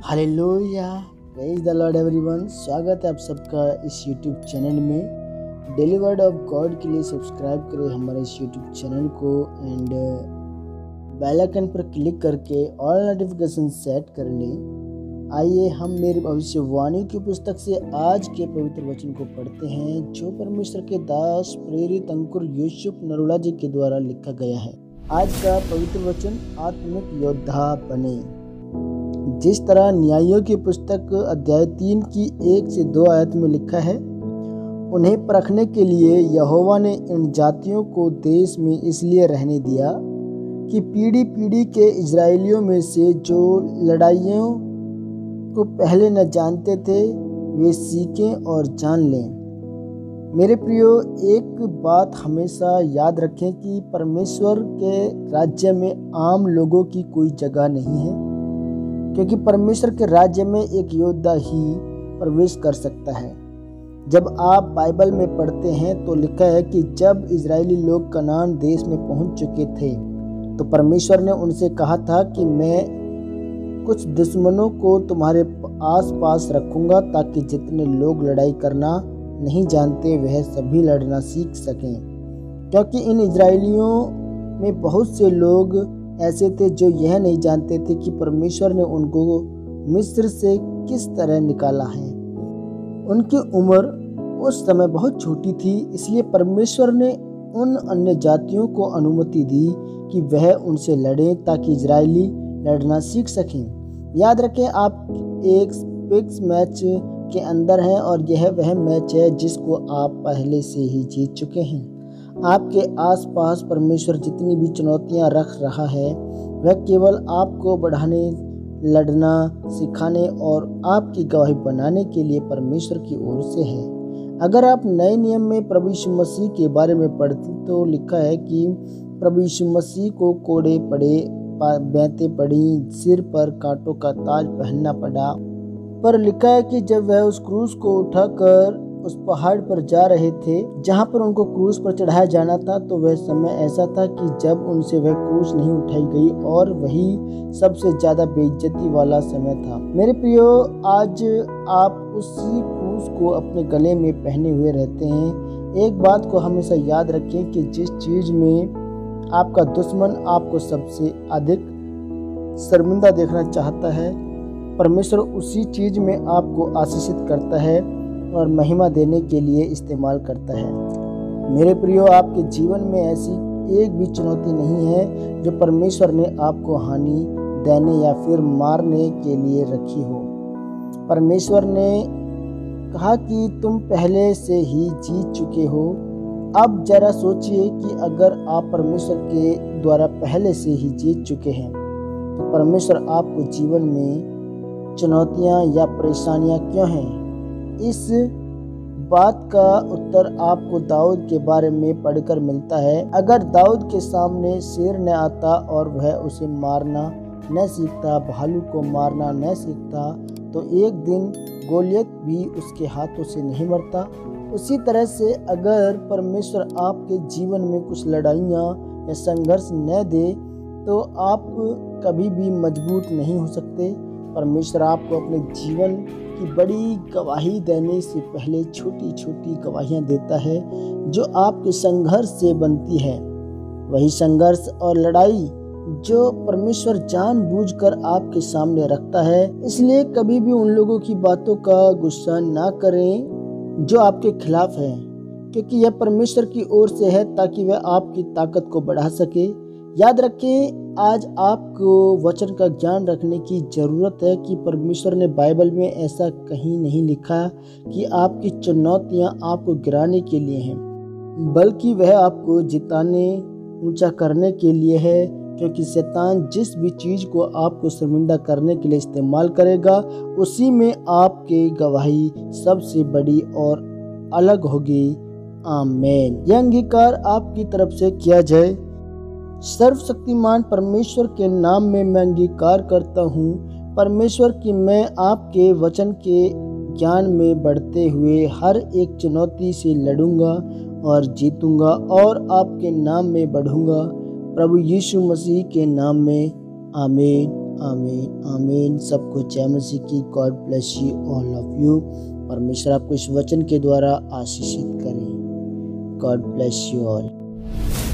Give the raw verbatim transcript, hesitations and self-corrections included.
Hallelujah, praise the Lord everyone. स्वागत है आप सबका इस यूट्यूब चैनल में। डेली वर्ड ऑफ गॉड के लिए सब्सक्राइब करें हमारे इस यूट्यूब चैनल को एंड बेल आइकन पर क्लिक करके ऑल नोटिफिकेशन सेट कर लें। आइए हम मेरी भविष्यवाणी की पुस्तक से आज के पवित्र वचन को पढ़ते हैं, जो परमेश्वर के दास प्रेरित अंकुर यूसुफ नरोला जी के द्वारा लिखा गया है। आज का पवित्र वचन, आत्मिक योद्धा बने। जिस तरह न्यायों की पुस्तक अध्याय तीन की एक से दो आयत में लिखा है, उन्हें परखने के लिए यहोवा ने इन जातियों को देश में इसलिए रहने दिया कि पीढ़ी पीढ़ी के इजरायलियों में से जो लड़ाइयों को पहले न जानते थे वे सीखें और जान लें। मेरे प्रियो, एक बात हमेशा याद रखें कि परमेश्वर के राज्य में आम लोगों की कोई जगह नहीं है, क्योंकि परमेश्वर के राज्य में एक योद्धा ही प्रवेश कर सकता है। जब आप बाइबल में पढ़ते हैं तो लिखा है कि जब इजरायली लोग कनान देश में पहुंच चुके थे तो परमेश्वर ने उनसे कहा था कि मैं कुछ दुश्मनों को तुम्हारे आस पास रखूंगा, ताकि जितने लोग लड़ाई करना नहीं जानते वह सभी लड़ना सीख सकें। क्योंकि इन इजरायलियों में बहुत से लोग ऐसे थे जो यह नहीं जानते थे कि परमेश्वर ने उनको मिस्र से किस तरह निकाला है। उनकी उम्र उस समय बहुत छोटी थी, इसलिए परमेश्वर ने उन अन्य जातियों को अनुमति दी कि वह उनसे लड़ें, ताकि इजरायली लड़ना सीख सकें। याद रखें, आप एक फिक्स मैच के अंदर हैं और यह वह मैच है जिसको आप पहले से ही जीत चुके हैं। आपके आसपास परमेश्वर जितनी भी चुनौतियां रख रहा है, वह केवल आपको बढ़ाने, लड़ना सिखाने और आपकी गवाही बनाने के लिए परमेश्वर की ओर से है। अगर आप नए नियम में प्रभु यीशु मसीह के बारे में पढ़ते तो लिखा है कि प्रभु यीशु मसीह को कोड़े पड़े, बैंतें पड़ी, सिर पर कांटों का ताज पहनना पड़ा। पर लिखा है कि जब वह उस क्रूस को उठाकर उस पहाड़ पर जा रहे थे जहां पर उनको क्रूस पर चढ़ाया जाना था, तो वह समय ऐसा था कि जब उनसे वह क्रूस नहीं उठाई गई और वही सबसे ज्यादा बेइज्जती वाला समय था। मेरे प्रियो, आज आप उसी क्रूस को अपने गले में पहने हुए रहते हैं। एक बात को हमेशा याद रखें कि जिस चीज में आपका दुश्मन आपको सबसे अधिक शर्मिंदा देखना चाहता है, परमेश्वर उसी चीज में आपको आशीषित करता है और महिमा देने के लिए इस्तेमाल करता है। मेरे प्रियो, आपके जीवन में ऐसी एक भी चुनौती नहीं है जो परमेश्वर ने आपको हानि देने या फिर मारने के लिए रखी हो। परमेश्वर ने कहा कि तुम पहले से ही जीत चुके हो। अब जरा सोचिए कि अगर आप परमेश्वर के द्वारा पहले से ही जीत चुके हैं तो परमेश्वर आपको जीवन में चुनौतियां या परेशानियां क्यों हैं? इस बात का उत्तर आपको दाऊद के बारे में पढ़कर मिलता है। अगर दाऊद के सामने शेर न आता और वह उसे मारना न सीखता, भालू को मारना न सीखता, तो एक दिन गोलियत भी उसके हाथों से नहीं मरता। उसी तरह से अगर परमेश्वर आपके जीवन में कुछ लड़ाइयाँ या संघर्ष न दे तो आप कभी भी मजबूत नहीं हो सकते। परमेश्वर आपको अपने जीवन की बड़ी गवाही देने से पहले छोटी छोटी गवाहियां देता है जो आपके संघर्ष से बनती है। वही संघर्ष और लड़ाई जो परमेश्वर जानबूझकर आपके सामने रखता है। इसलिए कभी भी उन लोगों की बातों का गुस्सा ना करें जो आपके खिलाफ है, क्योंकि यह परमेश्वर की ओर से है ताकि वह आपकी ताकत को बढ़ा सके। याद रखें, आज आपको वचन का ज्ञान रखने की ज़रूरत है कि परमेश्वर ने बाइबल में ऐसा कहीं नहीं लिखा कि आपकी चुनौतियां आपको गिराने के लिए हैं, बल्कि वह आपको जिताने, ऊंचा करने के लिए है। क्योंकि शैतान जिस भी चीज़ को आपको शर्मिंदा करने के लिए इस्तेमाल करेगा, उसी में आपकी गवाही सबसे बड़ी और अलग होगी। आमीन। यह अंगीकार आपकी तरफ से किया जाए। सर्वशक्तिमान परमेश्वर के नाम में मैं अंगीकार करता हूँ परमेश्वर कि मैं आपके वचन के ज्ञान में बढ़ते हुए हर एक चुनौती से लड़ूंगा और जीतूंगा और आपके नाम में बढ़ूंगा। प्रभु यीशु मसीह के नाम में आमीन। आमीन आमीन। सबको जय मसीह की। God bless you all of you. परमेश्वर आपको इस वचन के द्वारा आशीषित करें। God bless you all.